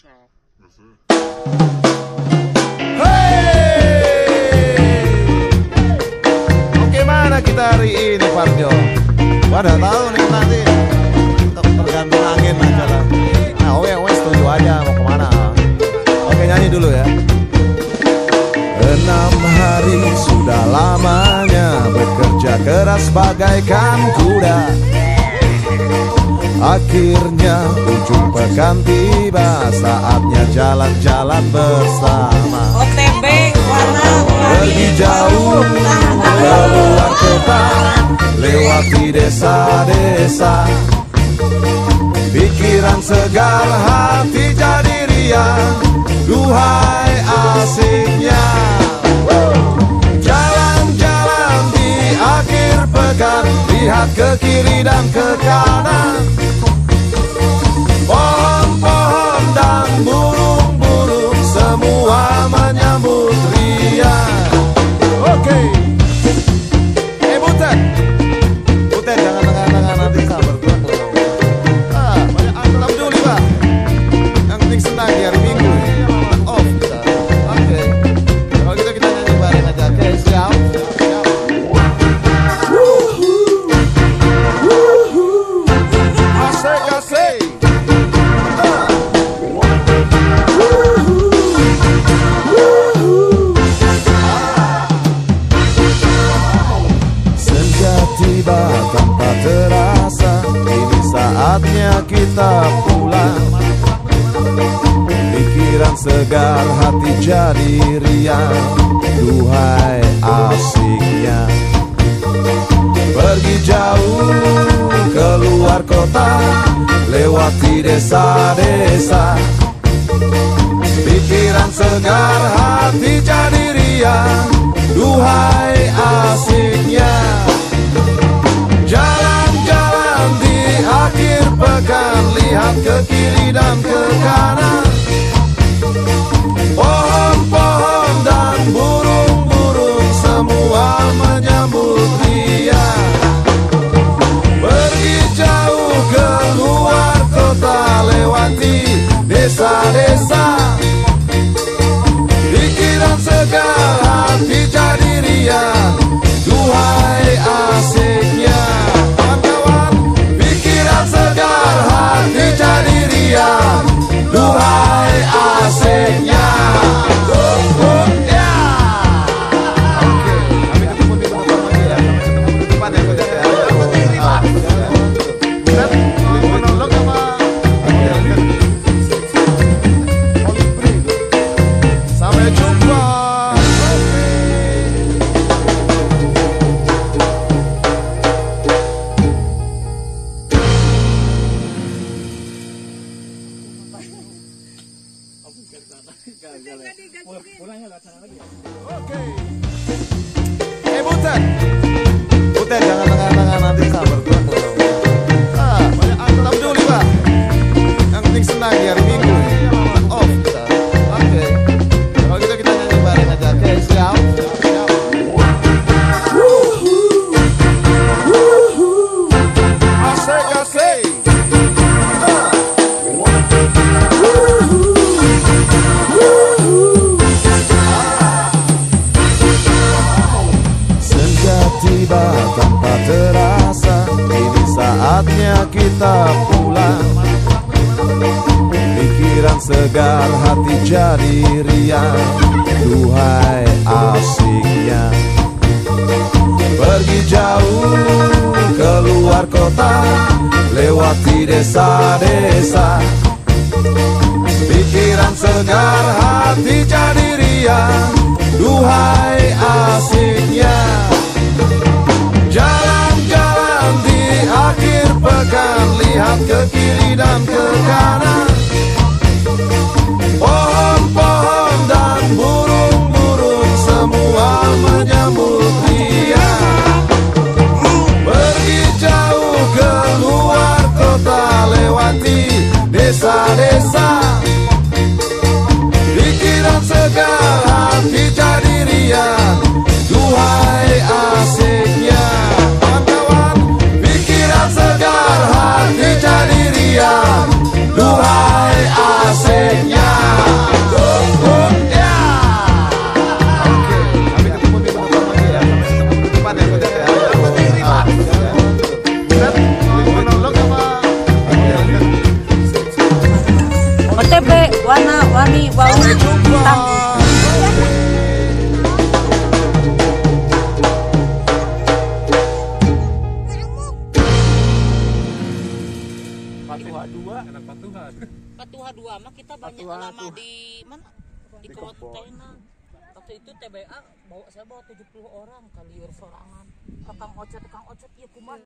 Oke, mana kita hari ini, Parjo? Wadah tahu nih nanti tergantung angin aja lah. Nah, oke, setuju aja mau kemana. Oke, nyanyi dulu ya. 6 hari sudah lamanya bekerja keras bagaikan kuda. Akhirnya ujung pekan tiba, saatnya jalan-jalan bersama. OTB warna pergi jauh keluar kota, lewati desa-desa. Pikiran segar, hati jadi riang, duhai asiknya. Jalan-jalan di akhir pekan, lihat ke kiri dan ke kanan. Pohon-pohon dan burung-burung semua menyambut riang. Oke. Butet. Butet jangan tengah-tengah nanti sabar tuh. Banyak alam dulu, Pak. Yang penting senang di hari Minggu. Off kita. Oke. Kalau gitu kita nyanyi bareng aja. Oke, siap. Asik-asik. Tiba tanpa terasa, ini saatnya kita pulang. Pikiran segar, hati jadi riang, duhai asiknya. Pergi jauh keluar kota, lewati desa-desa. Pikiran segar, hati jadi riang, duhai asiknya. Jalan-jalan di akhir pekan, lihat ke kiri dan ke kanan. Pohon-pohon dan burung-burung semua menyambut riang. Pergi jauh keluar kota, lewati desa-desa. Pikiran segar, hati jadi riang, duhai asiknya. Kawan-kawan, pikiran segar, hati jadi riang, duhai asiknya. Sampai jumpa. Oke. Butet. Butet jangan tengah-tengah nanti sabar tuh. Banyak alam dulu, Pak. Yang penting senang di hari Minggu. Off kita. Oke. Kalau gitu kita nyanyi bareng aja. Oke, siap. Asik-asik. Tiba tanpa terasa, ini saatnya kita pulang. Pikiran segar, hati jadi riang, duhai asiknya. Pergi jauh keluar kota, lewati desa-desa. Pikiran segar, hati jadi riang, duhai asiknya. Jalan-jalan di akhir pekan, lihat ke kiri dan ke kanan. Pohon-pohon dan burung-burung semua menyambut riang. Pergi jauh keluar kota, lewati desa-desa. Pikiran segar, hati jadi riang, duhai asiknya. Kawan-kawan, pikiran segar, hati jadi riang, duhai OTP warna-warni bau Sampai jumpa. hitam. Patuha 2 mah kita banyak lama di mana? Di kontainer. Waktu itu TBA saya bawa 70 orang kali sorangan. Kang Ocet ieu kumaha?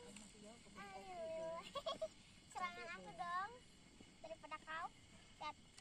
Serangan aku dong daripada kau.